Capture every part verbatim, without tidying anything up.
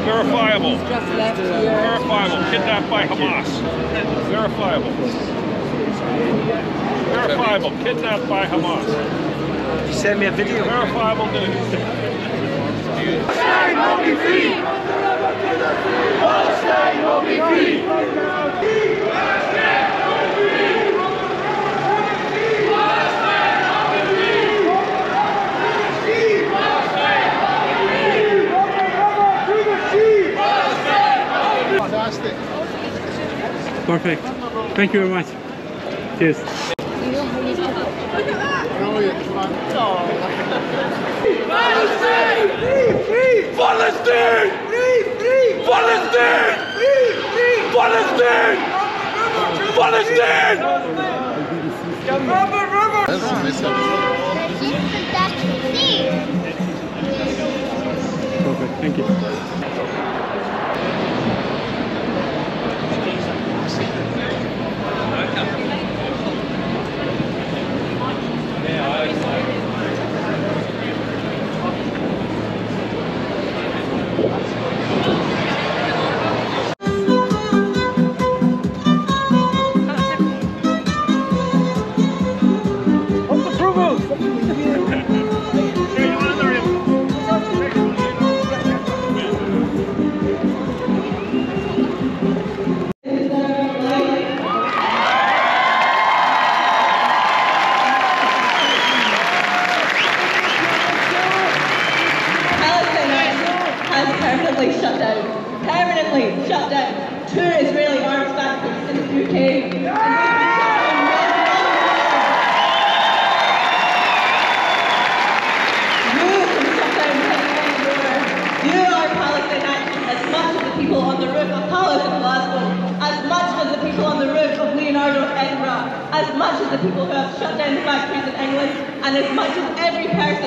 Verifiable. Just left here. Verifiable. Kidnapped by Hamas. Verifiable. Verifiable. Kidnapped by Hamas. You send me a video. Verifiable news. Palestine will be free! Palestine will be free! Palestine will be free! Fantastic. Perfect. Thank you very much. Cheers. Brilliant, man. Palestine! Free! Free! Palestine! Free! Free! Palestine! Free! Free! Palestine! Palestine! Rubber! Rubber! Perfect. Thank you. Permanently shut down. Permanently shut down. Two Israeli arms factories in the U K. You can shut down anywhere. You are Palestine Action as much as the people on the roof of Palace in Glasgow, as much as the people on the roof of Leonardo Edinburgh, as much as the people who have shut down the factories in England, and as much as every person.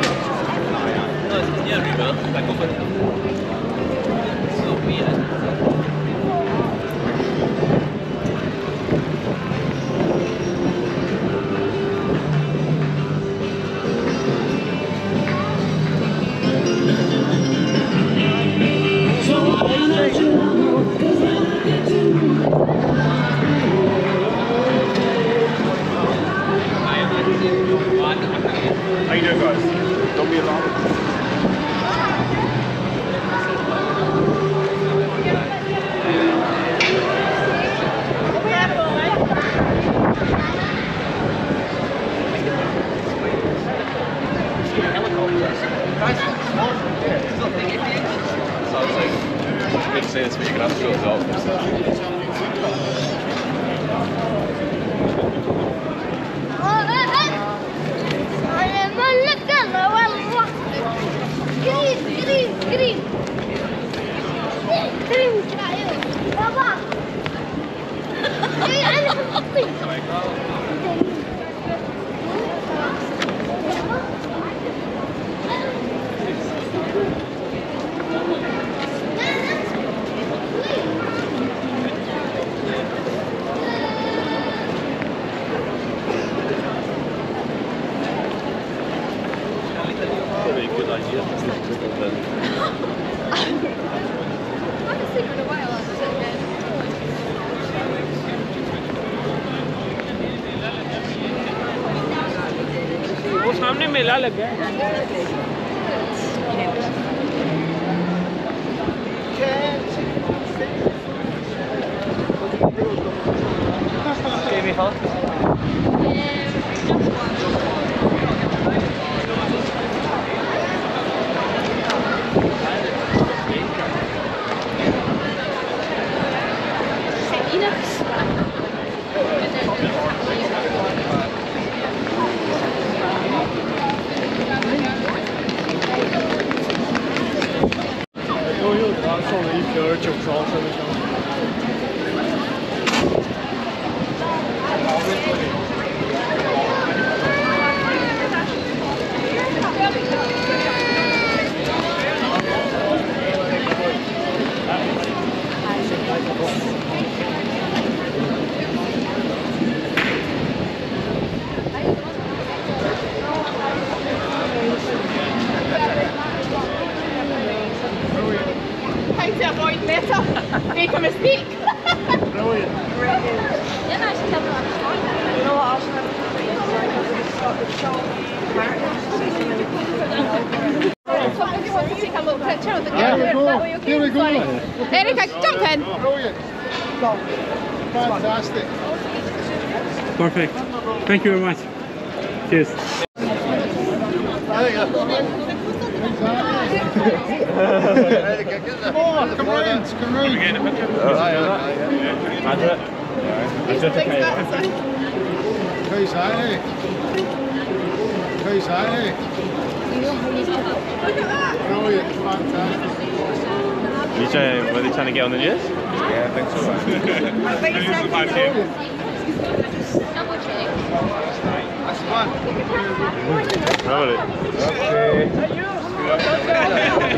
Yeah, river. Like over. So weird. say this, but you're going to have to go to the doctor. Probably a good idea. वो सामने मेला लग गया है। Make a mistake. Brilliant. Yeah, no, she's never you know what, I should have you want to take a little picture of the There we go. that way, okay? Here we go. Sorry. Erica, jump in. Brilliant. Fantastic. Perfect. Thank you very much. Cheers. Come on, come round, come round. Who's that, eh? Who's that, eh? Brilliant, fantastic. Are you trying, were they trying to get on the news? Yeah, I think so. This is a bad team. That's fun. Probably. Okay.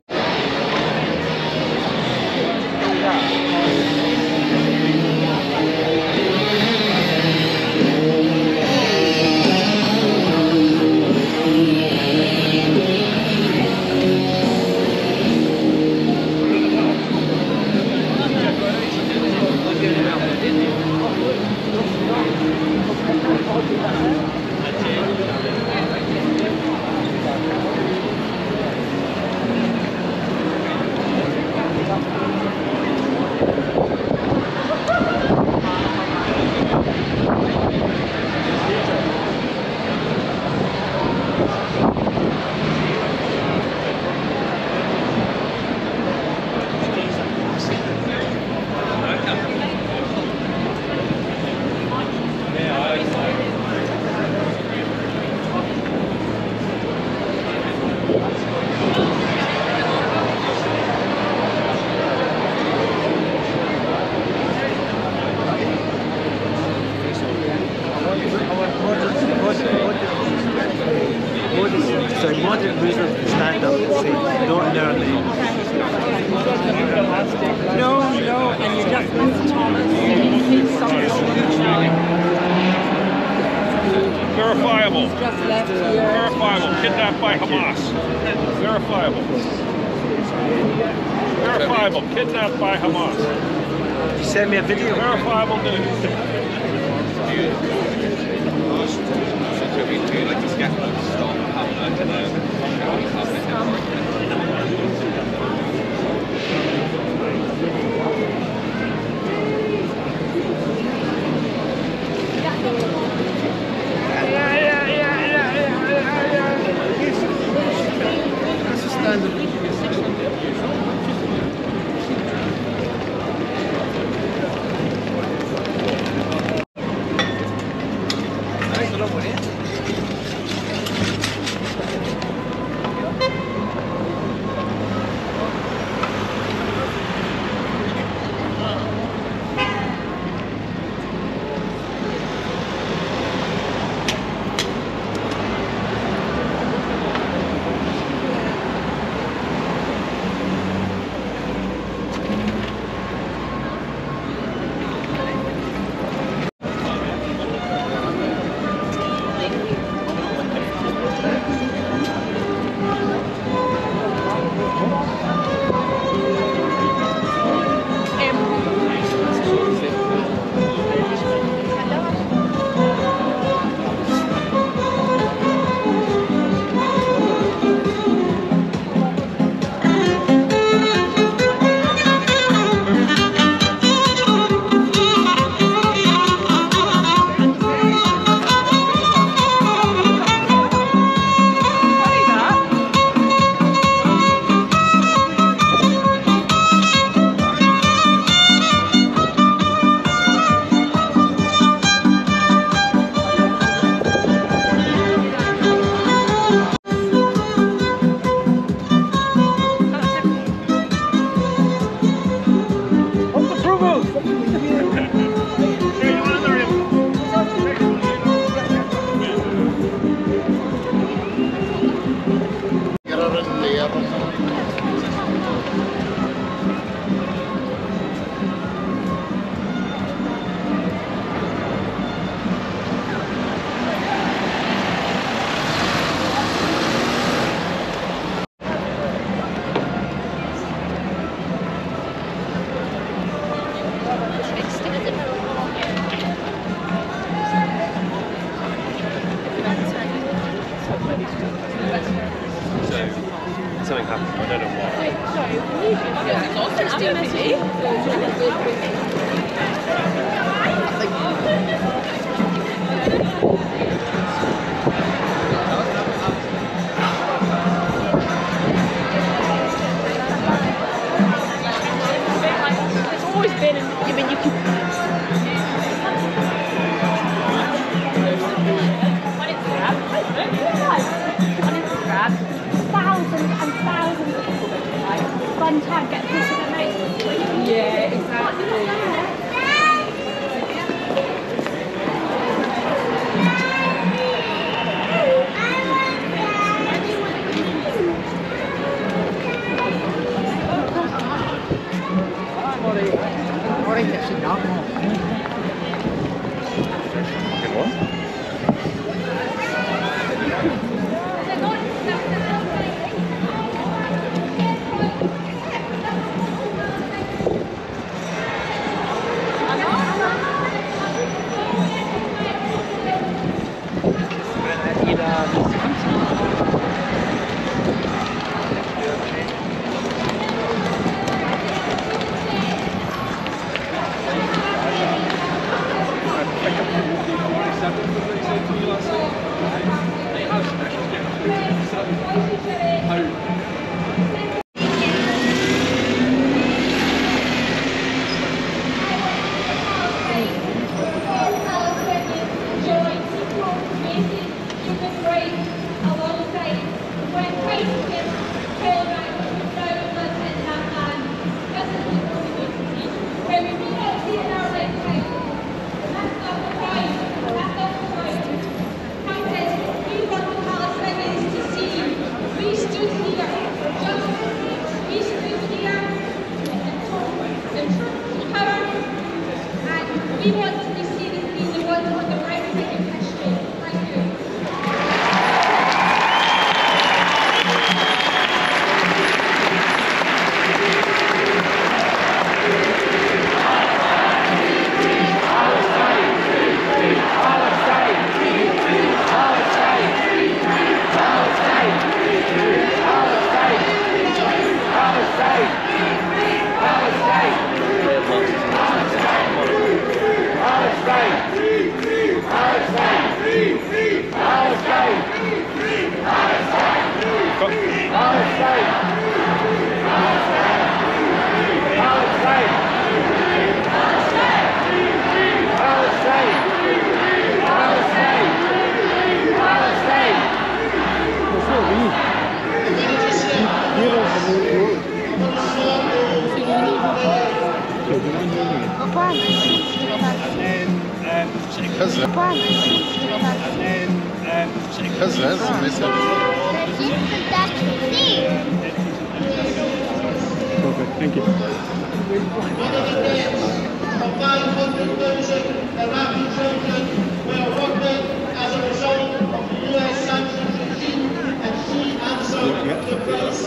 So modern Muslims stand up and say, don't learn the No, no, and you just missed Thomas. Verifiable. Just left here. Verifiable. Kidnapped by Hamas. Verifiable. Verifiable. Kidnapped by Hamas. You send me a video. Verifiable news. It's always been, I mean, you can. On Instagram, on Instagram, thousands and thousands of people go to like fun time, get pissed with their mates. Yeah, exactly. We want to be seen as being the ones on the right of making history. Thank you. Because that's the message. Perfect, thank you. five hundred thousand Iraqi children were working as a result of the U S sanctions regime, and she answered the price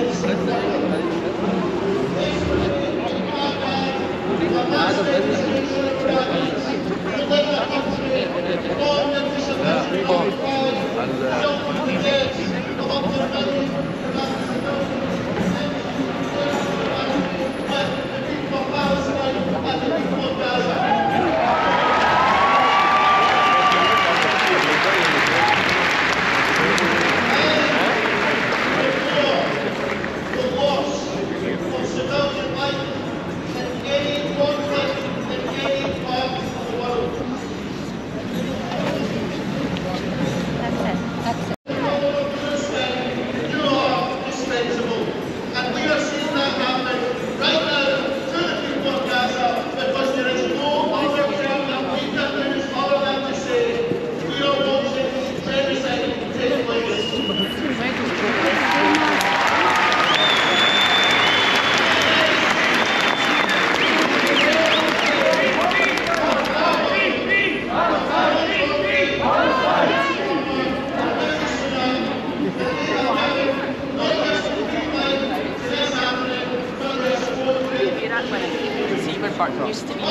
Used to be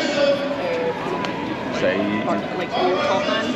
Say, like top man.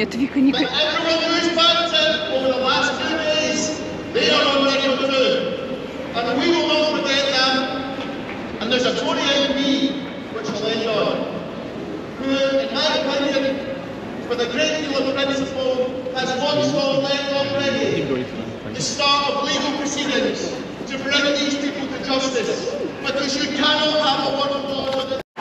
to you can you But everyone who's backed it over the last two days, they are already on the move. And we will not forget them. And there's a Tory M P, which will end on, who, in my opinion, with a great deal of principle, has once more led already the start of legal proceedings to bring these people to justice. Because you cannot have a one law with the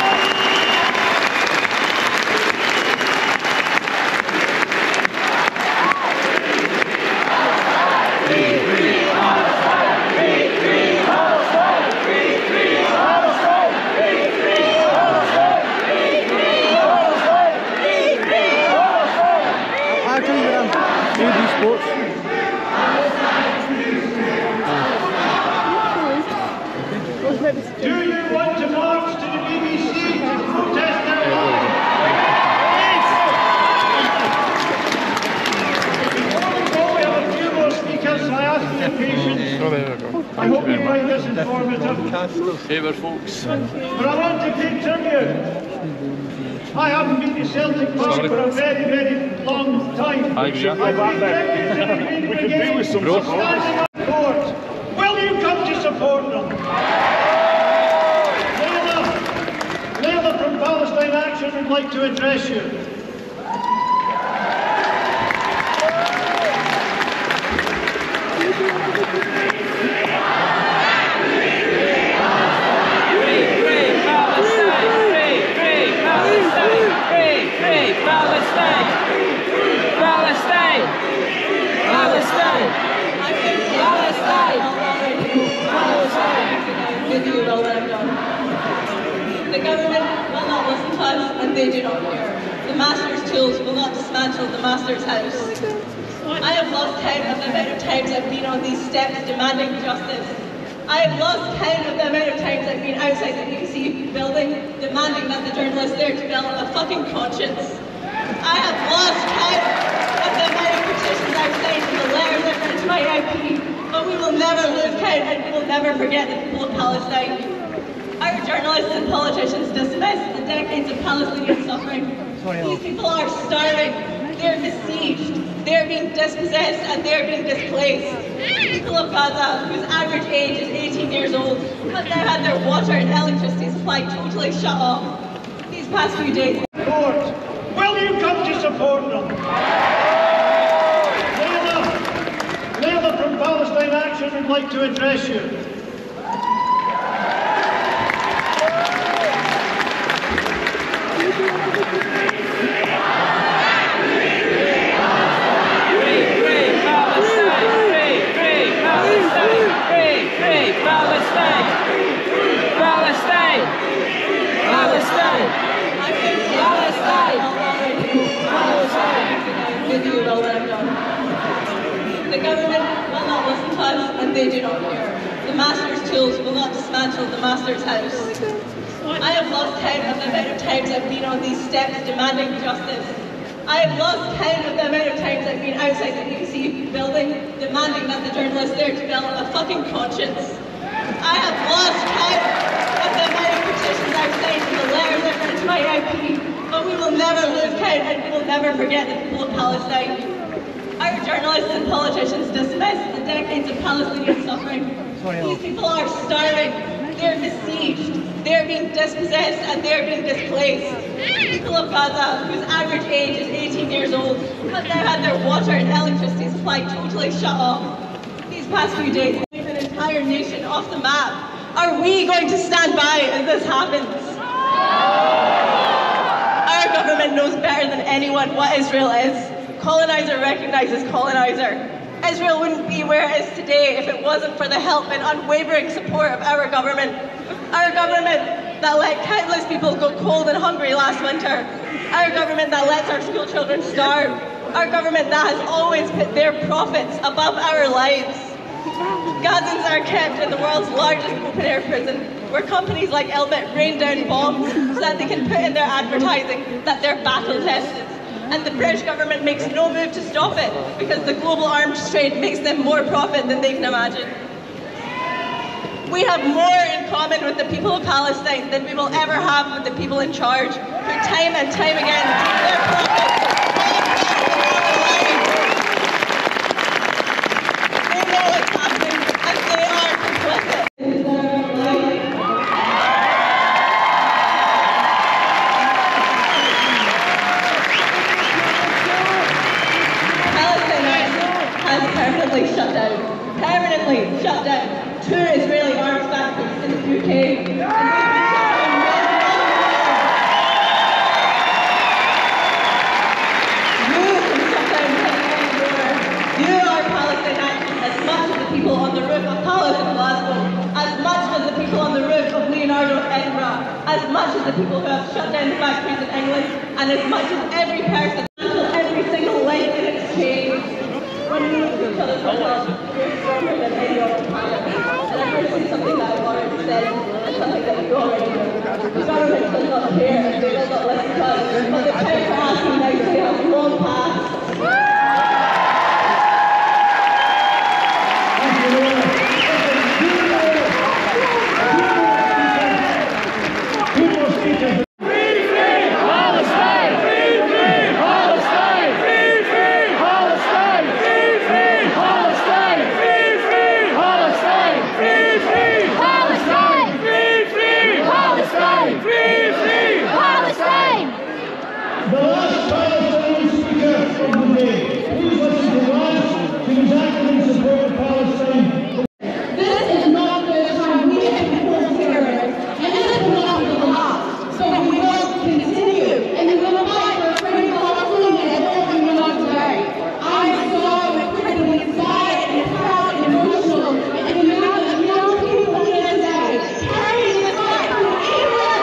Do you want to march to the B B C to protest their law? Before we go, we have a few more speakers, so I ask for your patience. Oh, there we go. I hope you find this informative. Hey there, folks. But I want to take tribute. I haven't been to Celtic Park for a very, very long time. Hi, I've been there. We could be with some support. Will you come to support them? Layla from Palestine Action would like to address you. The government will not listen to us, and they do not care. The master's tools will not dismantle the master's house. I have lost count of the amount of times I've been on these steps demanding justice. I have lost count of the amount of times I've been outside the B B C building demanding that the journalists there develop a fucking conscience. I have lost count of the amount of petitions I've signed and the letters I've written to my M P, but we will never lose count and we will never forget the people of Palestine. Our journalists and politicians dismiss the decades of Palestinian suffering. These people are starving, they're besieged, they're being dispossessed and they're being displaced. The people of Gaza, whose average age is eighteen years old, have now had their water and electricity supply totally shut off. These past few days. Support. Will you come to support them? Layla, Layla from Palestine Action would like to address you. The government will not listen to us, and they do not care. The master's tools will not dismantle the master's house. I have lost count of the amount of times I've been on these steps demanding justice. I have lost count of the amount of times I've been outside the B B C building demanding that the journalists there develop a fucking conscience. I have lost count of the amount of petitions I've signed and the letters I've written to my M P, but we will never lose count and we will never forget the people of Palestine. Our journalists and politicians dismiss the decades of Palestinian suffering. These people are starving, they're besieged, they're being dispossessed and they're being displaced. The people of Gaza, whose average age is eighteen years old, have now had their water and electricity supply totally shut off. These past few days, they've an entire nation off the map. Are we going to stand by as this happens? Our government knows better than anyone what Israel is. Colonizer recognizes colonizer. Israel wouldn't be where it is today if it wasn't for the help and unwavering support of our government. Our government that let countless people go cold and hungry last winter. Our government that lets our school children starve. Our government that has always put their profits above our lives. Gazans are kept in the world's largest open-air prison, where companies like Elbit rain down bombs so that they can put in their advertising that they're battle-tested. And the British government makes no move to stop it because the global arms trade makes them more profit than they can imagine. We have more in common with the people of Palestine than we will ever have with the people in charge, who time and time again take their profits permanently shut down. Permanently shut down two Israeli arms factories in the U K. You, our Palestine Action, as much as the people on the roof of Palace in Glasgow, as much as the people on the roof of Leonardo Edinburgh, as much as the people who have shut down the factories in England, and as much as every person, every single link in exchange, when we look at each other's results, we're stronger than any other planet. And I'm going to say something that I've already said, and something that you already know. The government does not care, and they will not listen to us, but the time for asking nicely has long passed. The last Palestinian speaker of the day. Please listen to Lance. She was acting in support of Palestine. This is not the time we have before terrorists, and this is not the last. So we will continue, and we will fight for free Palestine and all we want today. I'm so incredibly inspired and proud and emotional, and the amount of young people here today carrying the fight for England.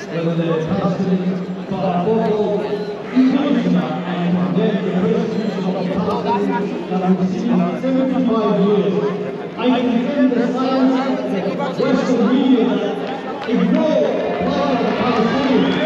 the Palestinians, but above all, you come to that and condemn the persecution of that I've seen in seventy-five years. I condemn the silence of Western media that ignore part of the Palestinians.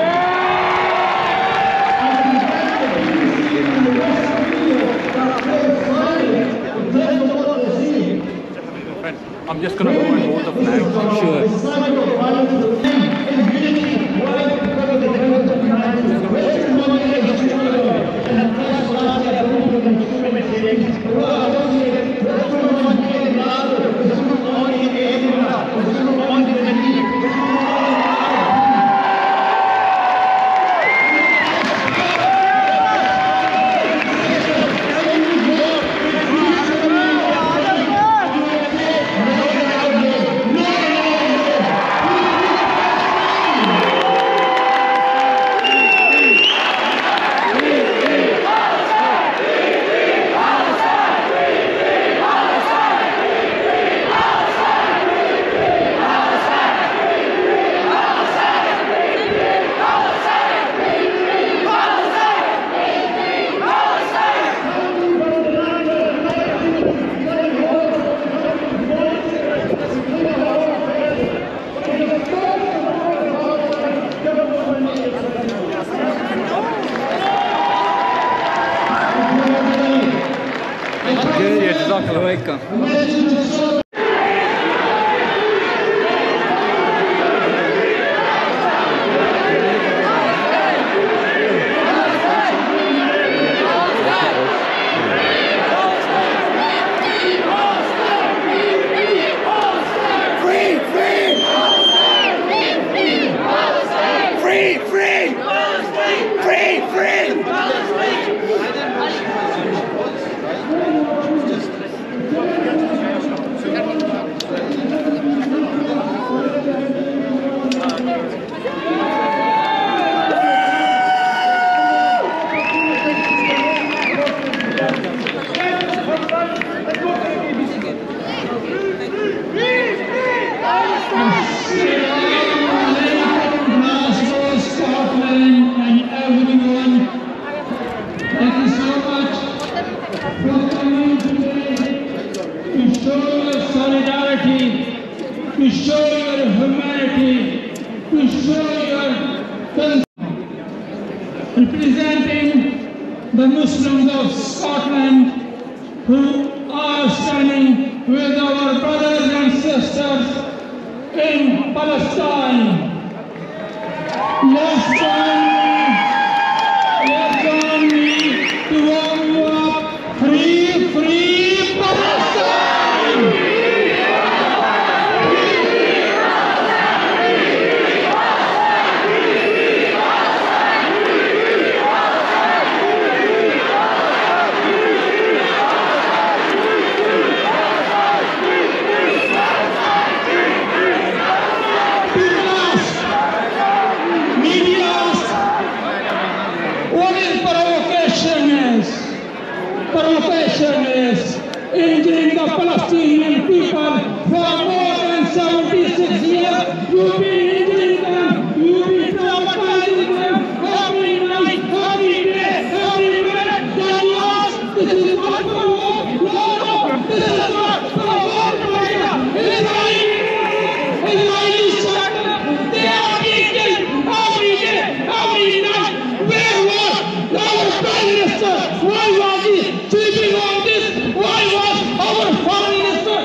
I condemn the B B C and the Western media that play silent because of what they're seeing. I'm just going to go and hold the flag. Sure. The cycle of violence will end in unity. Why? Because of the evidence of humanity. Western media is destroyed, and the press will not get a little bit of discriminating. Well, I don't say that everyone can now, there's someone in the area, there's someone in the need, there's someone in the Glasgow Scotland and everyone, thank you so much for coming today to show your solidarity, to show your humanity, to show your concern. Representing the Muslims of Scotland who are standing with our brothers and sisters in Palestine. Let's join me, let's join me to warm you up. Free, free Palestine! Provocation is injuring the Palestinian people for more than seventy-six years. You've been injuring them, you've been traumatizing them every night, every day, every minute. Then yes, this is not for war. No, no, this is not for war. Israeli, Israeli settlers, they are being killed every day, every night. Where was our Prime Minister? Why was he sleeping on this? Why was our Foreign Minister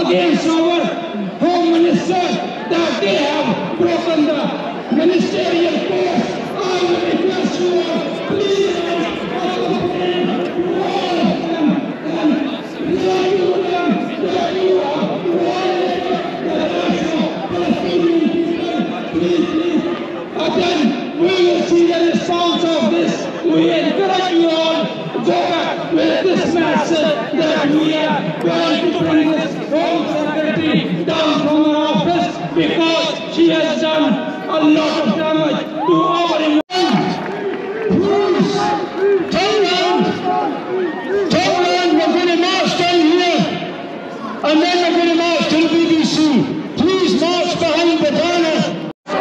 against our Home Minister that they have broken the ministerial course. I will request you all, please, accompany all of them and reassure them that you have violated the rights of Palestinian people. Please, please. And then we will see the response of this. We encourage you all to go back with this message that we are going to bring this Home Secretary down from her office because she has done a lot of damage to our environment. Please, turn around. Turn around. We're going to march down here. And then we're going to march to the B B C. Please march behind the banner.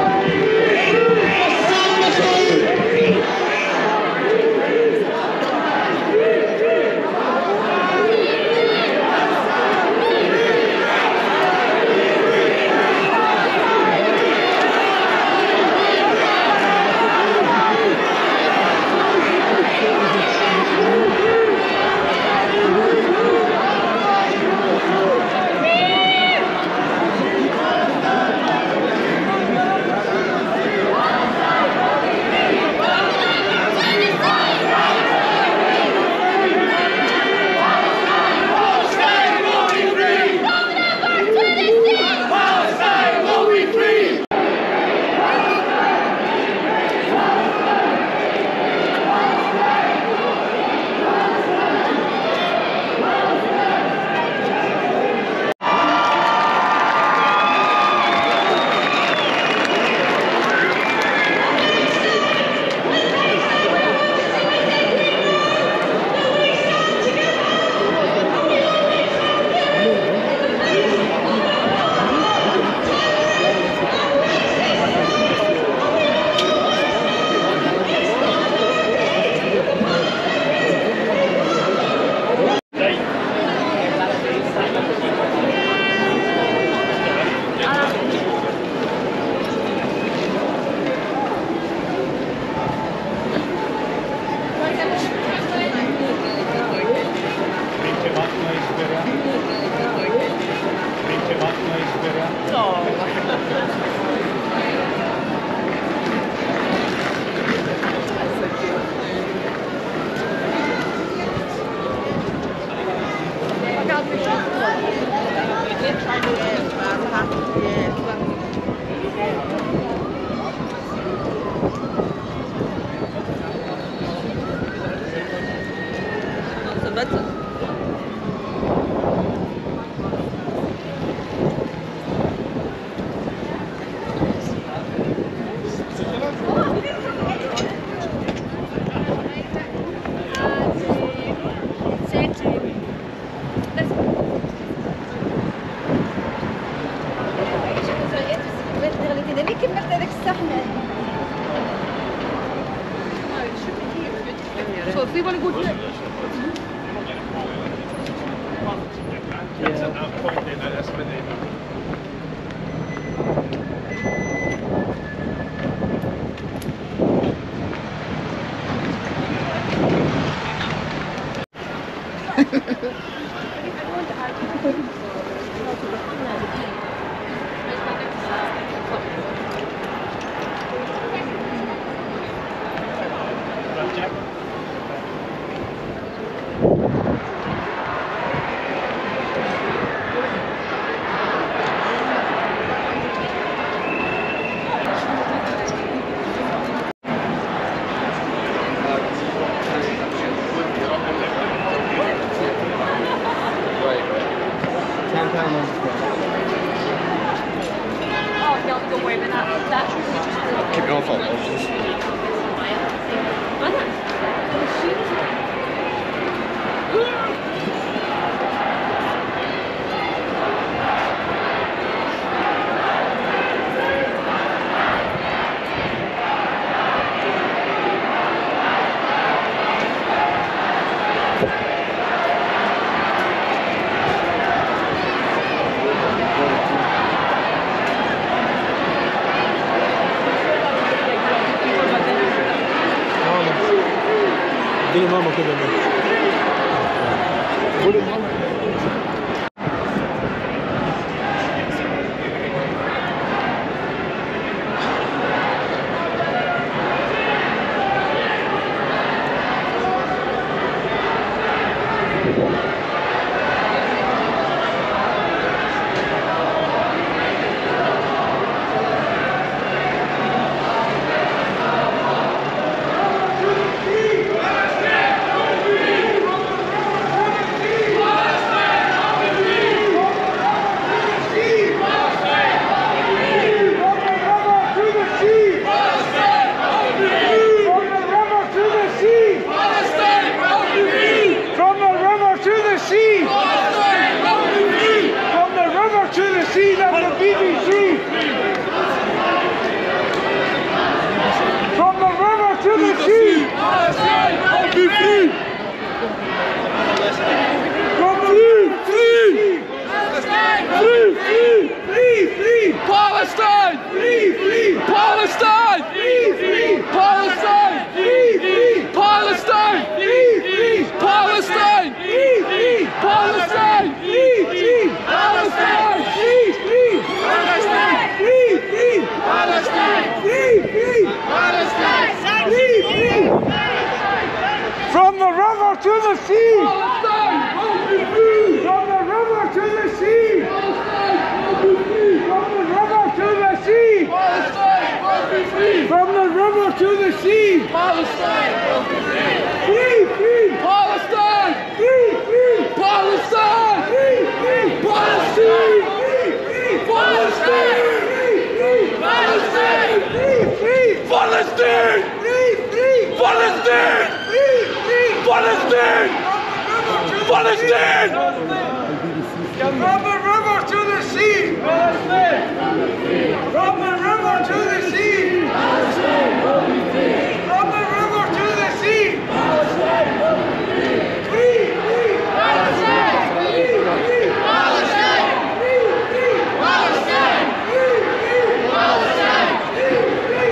So if we want to go to it. Keep your phone. اديني ماما كده قول river to the sea! Palestine will be free! Free, free! Palestine! Free, free! Palestine! Free, free! Palestine! Free, free! Palestine! Free, free! Palestine! Free, free! Palestine! Free, free! Palestine! Free, free! Palestine! Palestine! From the river to the sea! Palestine! From the river to the sea! Palestine will be free! From the river to the sea! Palestine will be free! Free, free! Palestine! Free, free! Palestine! Free, free! Palestine! Free, free! Palestine! Free, free!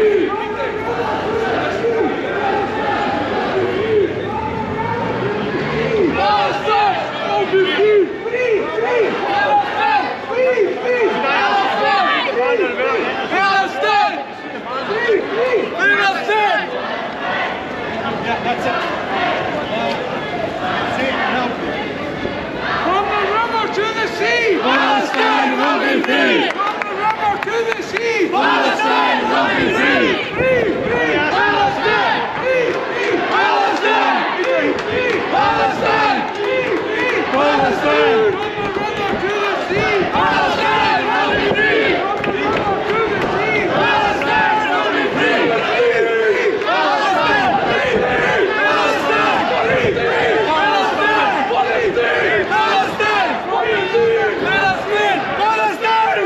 Palestine will be free! Free, free! Palestine! Free, free! Palestine! Palestine! Free, free! Palestine! From the river to the sea! Palestine will be free! From the river to the sea! Palestine will be free! Free, free! Palestine! Free, free! Palestine! Free, free! Palestine! Free, free! Palestine! From the river to the sea! Palestine will be free! From the river to the sea! Palestine will be free! Palestine! Palestine! Palestine! Palestine! Palestine!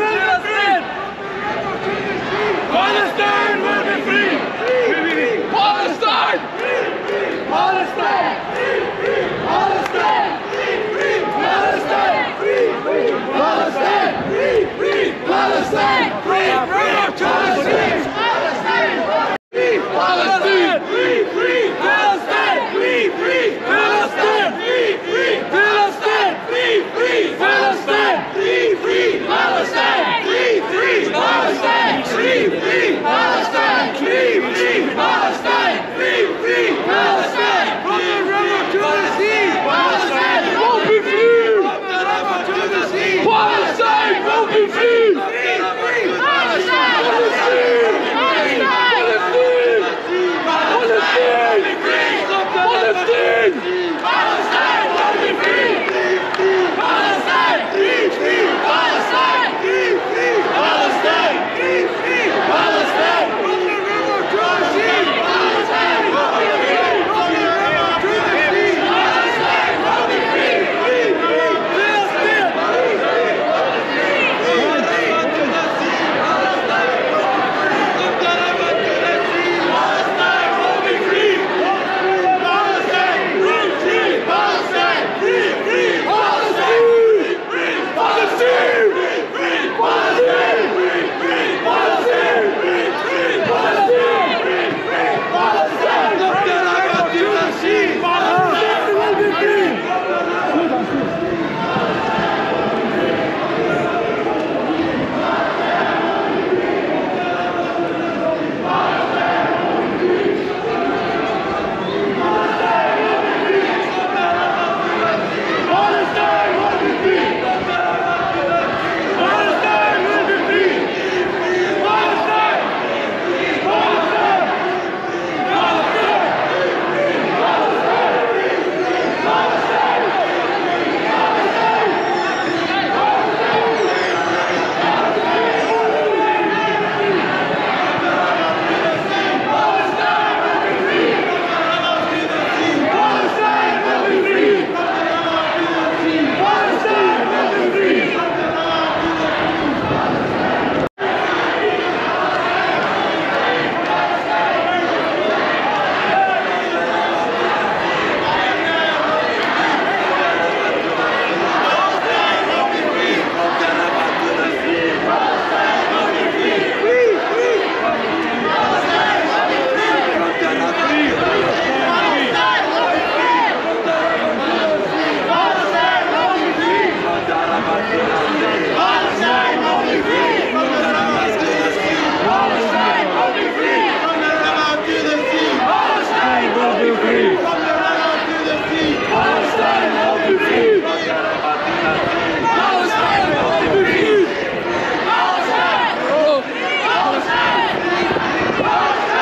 Palestine will be free! Palestine! Palestine! Palestine! Palestine! Palestine! Palestine! River to the sea! Palestine! Palestine! Palestine! Palestine! Palestine! Palestine! Palestine! Palestine! Palestine! Palestine! Palestine! From the river to the sea! Palestine will be free! From the river to the sea! Palestine will be free! Palestine! Palestine! Palestine! Palestine will be free! Palestine! Palestine! Palestine! Palestine! From the river to the sea! Palestine will be free! From the river to the sea! Palestine will be free! Palestine will be free! Palestine! Palestine! Palestine! Palestine!